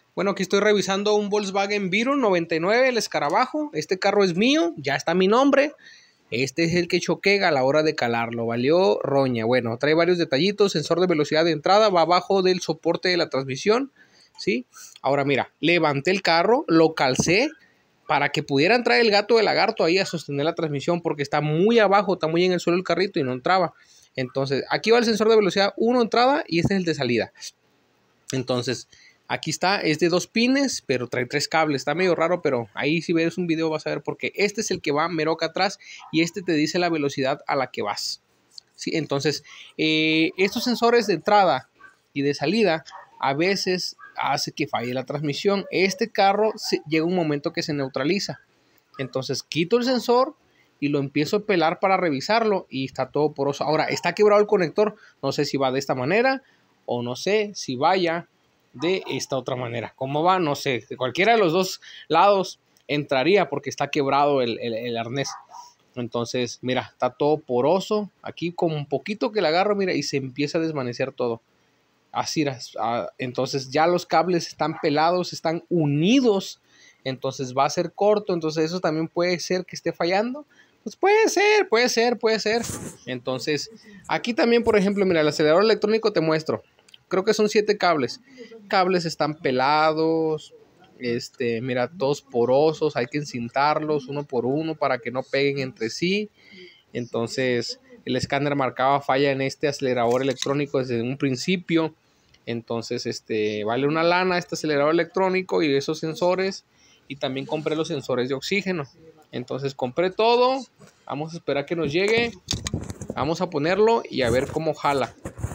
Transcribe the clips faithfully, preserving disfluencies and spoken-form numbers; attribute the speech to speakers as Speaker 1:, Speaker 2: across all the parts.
Speaker 1: Bueno, aquí estoy revisando un Volkswagen Viron noventa y nueve, el escarabajo. Este carro es mío, ya está mi nombre. Este es el que choqué a la hora de calarlo, valió roña. Bueno, trae varios detallitos, sensor de velocidad de entrada, va abajo del soporte de la transmisión, ¿sí? Ahora mira, levanté el carro, lo calcé para que pudiera entrar el gato de lagarto ahí a sostener la transmisión, porque está muy abajo, está muy en el suelo el carrito y no entraba. Entonces, aquí va el sensor de velocidad uno entrada y este es el de salida. Entonces, aquí está, es de dos pines, pero trae tres cables. Está medio raro, pero ahí si ves un video vas a ver por qué. Este es el que va mero acá atrás y este te dice la velocidad a la que vas. ¿Sí? Entonces, eh, estos sensores de entrada y de salida a veces hace que falle la transmisión. Este carro se, llega un momento que se neutraliza. Entonces, quito el sensor y lo empiezo a pelar para revisarlo y está todo poroso. Ahora, está quebrado el conector. No sé si va de esta manera o no sé si vaya de esta otra manera. ¿Cómo va? No sé. De cualquiera de los dos lados entraría porque está quebrado el, el, el arnés. Entonces, mira, está todo poroso. Aquí con un poquito que le agarro, mira, y se empieza a desvanecer todo. Así, entonces ya los cables están pelados, están unidos. Entonces va a ser corto. Entonces eso también puede ser que esté fallando. Pues puede ser, puede ser, puede ser. Entonces, aquí también, por ejemplo, mira, el acelerador electrónico te muestro. Creo que son siete cables. Cables están pelados. Este, mira, todos porosos. Hay que encintarlos uno por uno para que no peguen entre sí. Entonces, el escáner marcaba falla en este acelerador electrónico desde un principio. Entonces, este, vale una lana este acelerador electrónico y esos sensores. Y también compré los sensores de oxígeno. Entonces, compré todo. Vamos a esperar que nos llegue. Vamos a ponerlo y a ver cómo jala.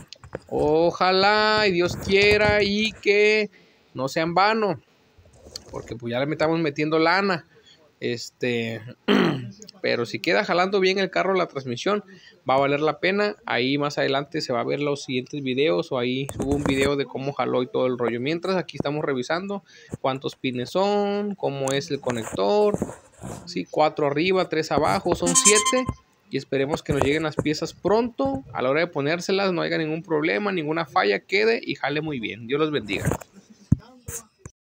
Speaker 1: Ojalá y Dios quiera y que no sea en vano, porque pues ya le estamos metiendo lana. Este, pero si queda jalando bien el carro, la transmisión, va a valer la pena. Ahí más adelante se va a ver los siguientes videos, o ahí subo un video de cómo jaló y todo el rollo. Mientras aquí estamos revisando cuántos pines son, cómo es el conector. Sí, cuatro arriba, tres abajo, son siete. Y esperemos que nos lleguen las piezas pronto. A la hora de ponérselas no haya ningún problema, ninguna falla, quede y jale muy bien. Dios los bendiga.